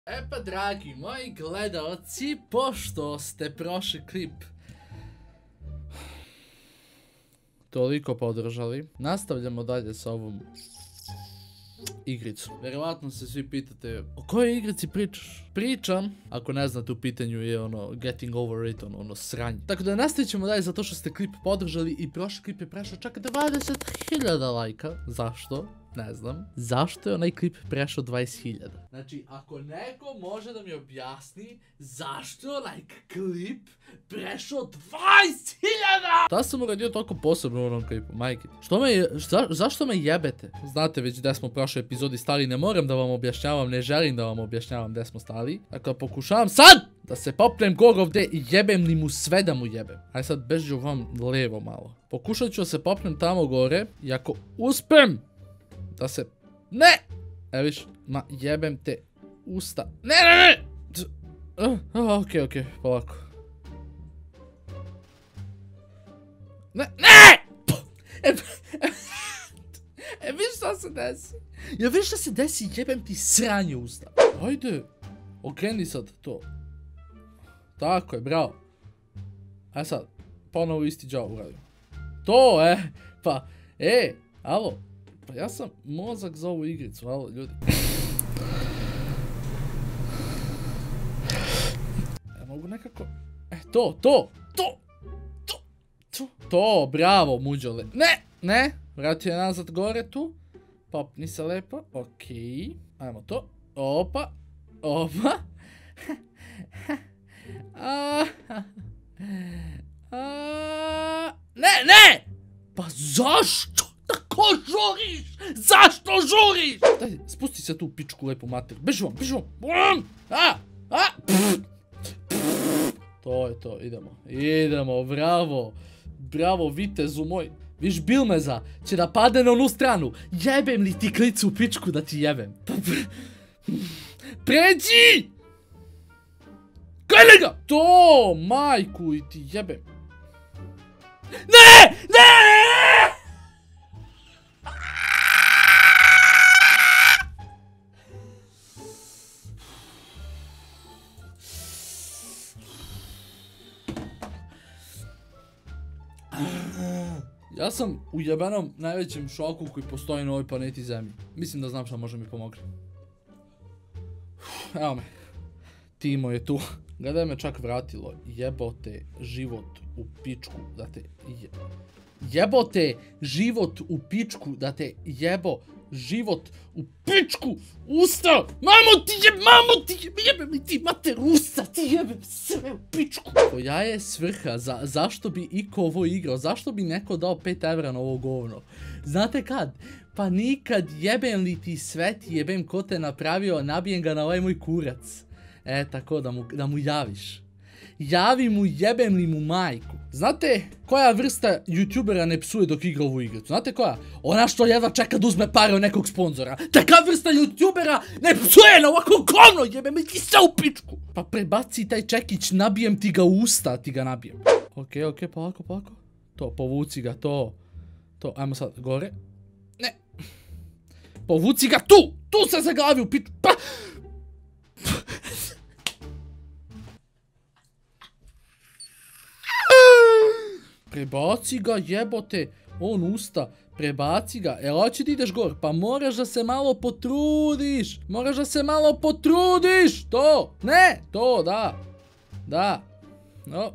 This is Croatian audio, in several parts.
E pa dragi moji gledalci, pošto ste prošli klip toliko podržali, nastavljamo dalje sa ovom igricu. Vjerovatno se svi pitate, o kojoj igrici pričaš? Pričam, ako ne znate, u pitanju je ono getting over it, ono sranje. Tako da nastavit ćemo dalje zato što ste klip podržali i prošli klip je prešao čak 20.000 lajka. Zašto? Ne znam. Zašto je onaj klip prešao 20.000? Znači, ako neko može da mi objasni zašto je onaj klip prešao 20.000! Da sam uradio toliko posebno u onom klipu, majke. Zašto me jebete? Znate već gdje smo u prošloj epizodi stali, ne moram da vam objašnjavam, ne želim da vam objašnjavam gdje smo stali. Dakle, pokušavam sad da se popnem gore ovdje i jebem li mu sve da mu jebem. Ajde sad bežu vam levo malo. Pokušat ću da se popnem tamo gore i ako uspem da se... Ne! Evo viš, ma jebem te usta. Ne! Okej, polako. Ne! Viš šta se desi? Ja viš šta se desi, jebem ti sranje usta. Ajde, okreni sad to. Tako je, bravo. Ajde sad, ponovo isti džao uradim. To, pa, alo. Pa ja sam mozak za ovu igricu, alo ljudi. Ja mogu nekako... To, bravo muđole. Ne, vratio je nazad gore tu. Popni se lepo, okej. Ajmo to, opa. Ne! Pa zašto? Tako žuriš? Zašto žuriš? Daj, spusti se tu u pičku lepu mater. Beži vam. To je to, idemo, bravo vitezu moj. Viš Bilmeza će da padne na onu stranu. Jebem li ti klicu u pičku da ti jebem? Pređi! Gledaj ga! To, majku i ti jebem. Ne! Ja sam u jebenom najvećem šoku koji postoji na ovoj planeti Zemlji. Mislim da znam šta može mi pomoći. Evo me. Timo je tu. Gledaj me čak vratilo. Jebote život u pičku da te jebote život u pičku da te život u pičku usta! Mamo ti jebem li ti mater usta, ti jebem sve u pičku! Koja je svrha, zašto bi iko ovo igrao, zašto bi neko dao 5 evra na ovo govno? Znate kad? Pa nikad, jebem li ti sve, ti jebem ko te napravio, nabijem ga na ovaj moj kurac. Tako da mu javiš. Javi mu, jebem li mu majku. Znate koja vrsta youtubera ne psuje dok igra ovu igricu? Znate koja? Ona što jedva čeka da uzme pare od nekog sponzora. Taka vrsta youtubera ne psuje na ovako govno, jebem li ti sve u pičku. Pa prebaci taj čekić, nabijem ti ga u usta, ti ga nabijem. Okej, polako. To, povuci ga, to. Ajmo sad, gore. Ne. Povuci ga tu se zaglavi u pičku. Pa... Prebaci ga, jebote, on usta, prebaci ga, hoće ti ideš gor, pa moraš da se malo potrudiš, to, ne, to, da, no,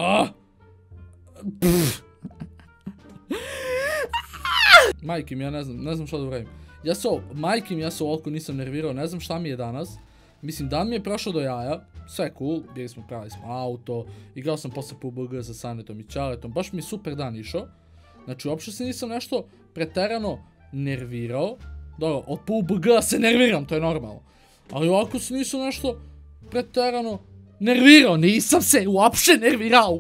Majkim, ja ne znam šta da uradim, ja se ovoliko nisam nervirao, ne znam šta mi je danas. Mislim, dan mi je prošao do jaja, sve cool, pravili smo auto, igrao sam posle PUBG sa Sanetom i Čaletom, baš mi je super dan išao. Znači, uopšte se nisam nešto preterano nervirao. Dobro, od PUBG-a se nerviram, to je normalno. Ali ovako se nisam nešto preterano nervirao, nisam se uopšte nervirao.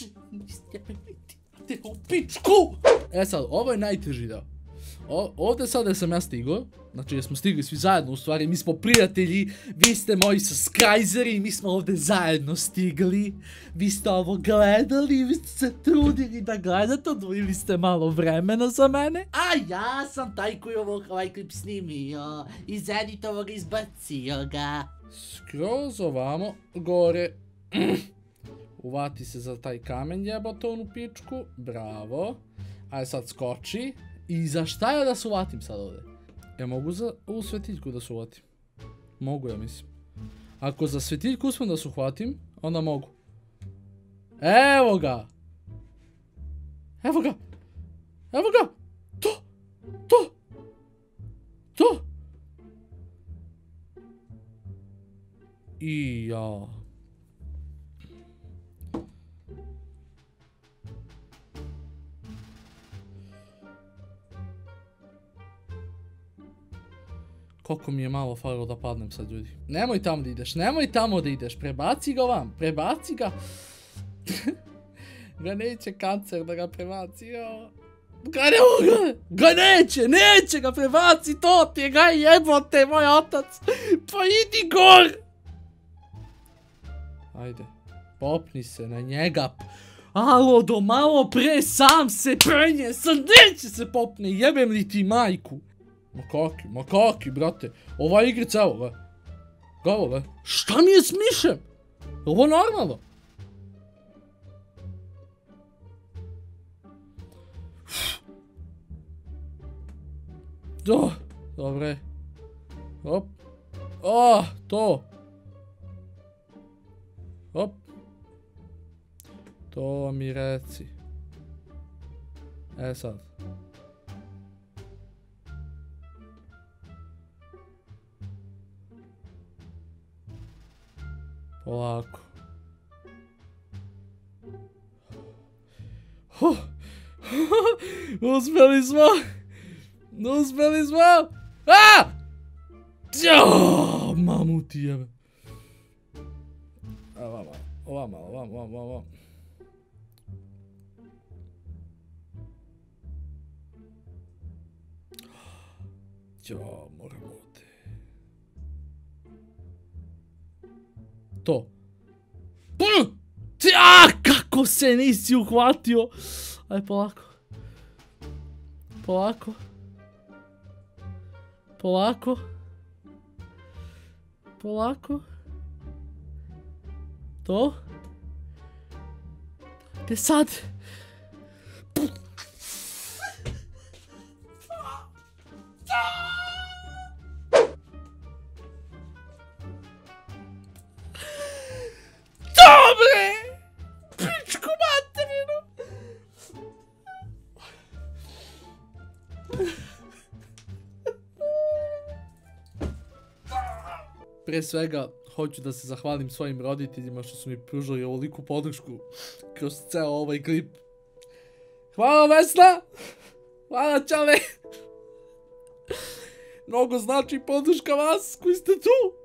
U pičku! Sad, ovo je najteži deo. Ovdje sada sam ja stigao, znači jer smo stigli svi zajedno, u stvari mi smo prijatelji, vi ste moji subscriberi, mi smo ovdje zajedno stigli, vi ste ovo gledali, vi ste se trudili da gledate, odvojili ste malo vremena za mene, a ja sam taj koji ovaj klip snimio, iz editovog izbacio ga. Skroz ovamo, gore. Uvati se za taj kamen, jebote onu pičku. Bravo. Ajde sad skoči. I za šta ja da se uvatim sad ovdje? Mogu za ovu svetiljku da se uvatim? Mogu, ja mislim. Ako za svetiljku uspijem da se uhvatim, onda mogu. Evo ga! Evo ga! Evo ga! To! I ja. Koliko mi je malo falilo da padnem sad, ljudi. Nemoj tamo da ideš, prebaci ga vam, prebaci ga. Ga neće kancer da ga prebaci, jo. Ga neće ga prebaci, to ti je ga jebote, moj otac. Pa idi gor. Ajde, popni se na njega. Alo, do malo pre sam se penje, sad neće se popne, jebem li ti majku. Ma kaki, brate, ova igrica, evo ga. Šta mi je s mišem? Je ovo normalno? Dobre. Hop. To. Hop. To mi reci. Sad. Polako. Uspeli smo! Mamu ti jebe. Ovamo. Moram ovdje. To. Kako se nisi uhvatio? Aj, polako. To. Te sad. Dobre! Pičku materinu! Prije svega, hoću da se zahvalim svojim roditeljima što su mi pružili ovoliku podršku kroz ceo ovaj klip. Hvala Vesna! Hvala Čale! Mnogo znači podrška vas koji ste tu!